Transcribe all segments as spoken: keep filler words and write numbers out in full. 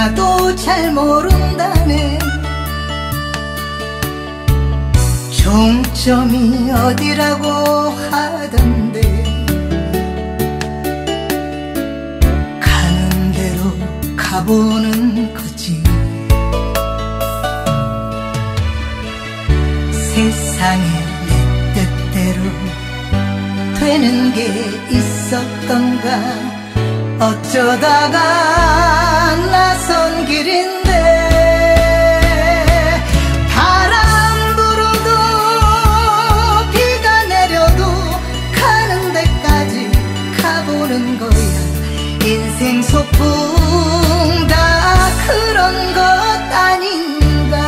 나도 잘 모른다네. 종점이 어디라고 하던데 가는 대로 가보는 거지. 세상에 내 뜻대로 되는 게 있었던가. 어쩌다가 나선 길인데 바람 불어도 비가 내려도 가는 데까지 가보는 거야. 인생 소풍 다 그런 것 아닌가.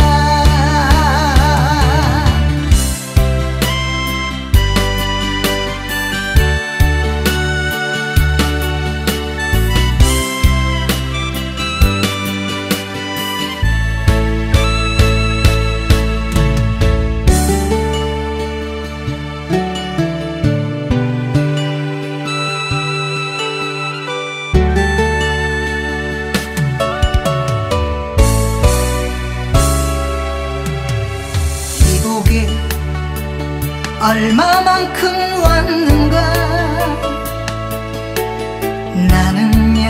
얼마만큼 왔는가. 나는야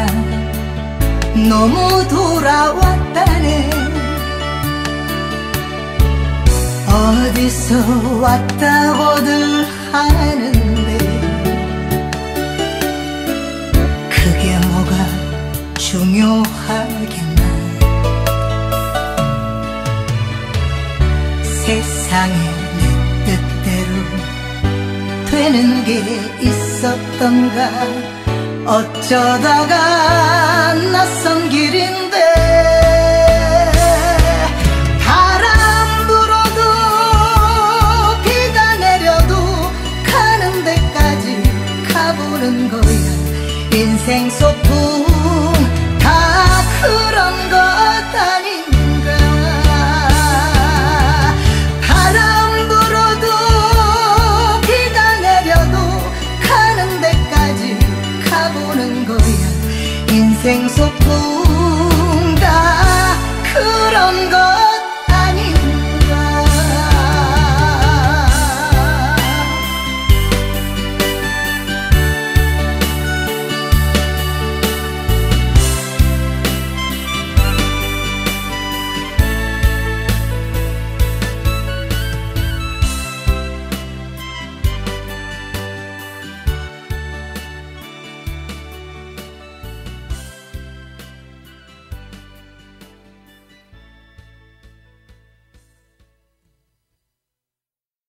너무 돌아왔다네. 어디서 왔다고들 하는데 그게 뭐가 중요하겠나. 세상에 되는 게 있었던가. 어쩌다가 낯선 길인데 바람 불어도 비가 내려도 가는 데까지 가보는 거야. 인생 소풍 다 그런 것 아닌가. 바람 불어도 가보는 거야. 인생 소풍